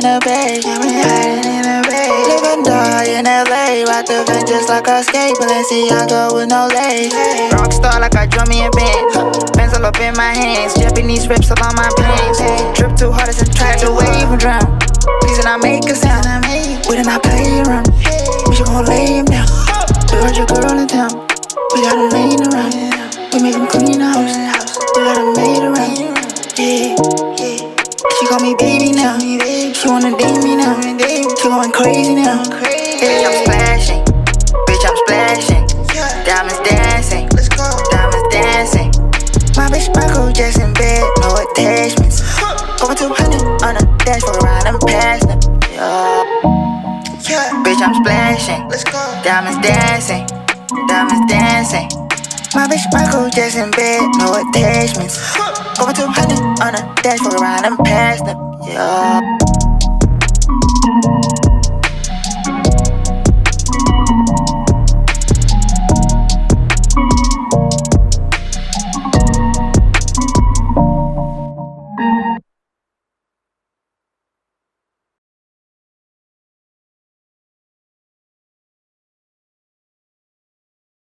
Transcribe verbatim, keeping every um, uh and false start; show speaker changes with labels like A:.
A: the bay. Got me hiding in the bay. Living dog in L A. Rock the van just like a skate. Balenciaga with no lace. Rockstar like I drum me a band. Bands all up in my hands. Japanese rips all on my pants. Trip too hard as a try to wave and drown. Please and I make a sound. We did not play around. We should gon' lay him down. We heard your girl in town. We got him laying around. We make him clean the house. We got him made around. Yeah, yeah. She call me baby now. She wanna date me now. She going crazy now. Bitch, I'm splashing. Bitch, I'm splashing. Diamonds dancing. Diamonds dancing. My bitch Michael Jackson bed, no attachments. Going two hundred on the dash for a ride, I'm past them. Yeah. Bitch, I'm splashing. Diamonds dancing. Diamonds dancing. My bitch Michael Jackson bed, no attachments. Going two hundred on the dash for a ride, I'm past them. Yeah.